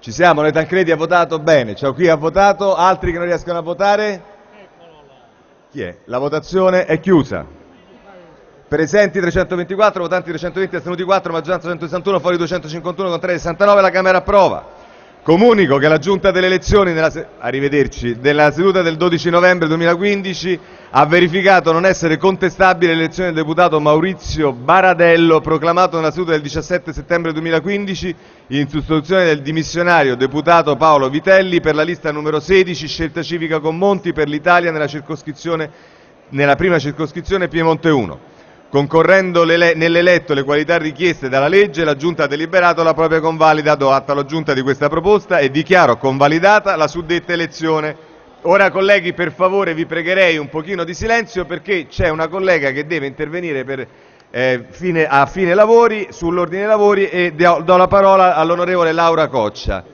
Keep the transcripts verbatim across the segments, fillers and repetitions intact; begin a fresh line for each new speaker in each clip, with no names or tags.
Ci siamo, le Tancredi ha votato? Bene, ciao, qui ha votato, altri che non riescono a votare? Chi è? La votazione è chiusa. Presenti trecentoventiquattro, votanti trecentoventi, astenuti quattro, maggioranza centosessantuno, fuori duecentocinquantuno, contrari sessantanove, la Camera approva. Comunico che la Giunta delle elezioni, nella se- arrivederci, della seduta del dodici novembre duemilaquindici ha verificato non essere contestabile l'elezione del deputato Maurizio Baradello, proclamato nella seduta del diciassette settembre duemilaquindici in sostituzione del dimissionario deputato Paolo Vitelli per la lista numero sedici, Scelta Civica con Monti per l'Italia nella circoscrizione, nella prima circoscrizione Piemonte uno. Concorrendo nell'eletto le qualità richieste dalla legge, la Giunta ha deliberato la propria convalida. Do atto alla Giunta di questa proposta e dichiaro convalidata la suddetta elezione. Ora, colleghi, per favore vi pregherei un pochino di silenzio perché c'è una collega che deve intervenire per, eh, fine, a fine lavori sull'ordine dei lavori e do, do la parola all'onorevole Laura Coccia.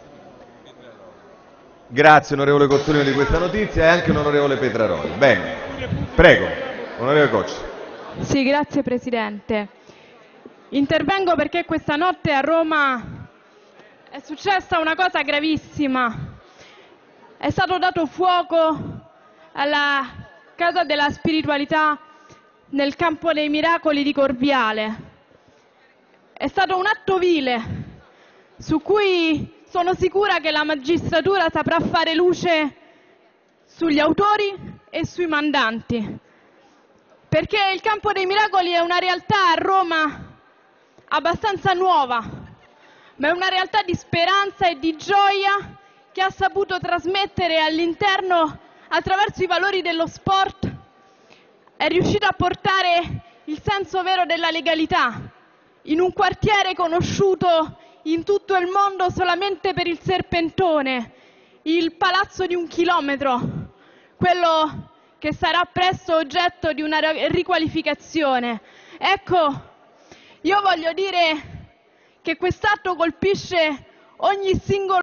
Grazie onorevole Cozzolino di questa notizia e anche l'onorevole Petraroli. Bene, prego, onorevole Coccia.
Sì, grazie Presidente. Intervengo perché questa notte a Roma è successa una cosa gravissima. È stato dato fuoco alla Casa della Spiritualità nel Campo dei Miracoli di Corviale. È stato un atto vile su cui sono sicura che la magistratura saprà fare luce sugli autori e sui mandanti. Perché il Campo dei Miracoli è una realtà a Roma abbastanza nuova, ma è una realtà di speranza e di gioia che ha saputo trasmettere all'interno, attraverso i valori dello sport, è riuscito a portare il senso vero della legalità in un quartiere conosciuto in tutto il mondo solamente per il serpentone, il palazzo di un chilometro, quello che sarà presto oggetto di una riqualificazione. Ecco, io voglio dire che quest'atto colpisce ogni singolo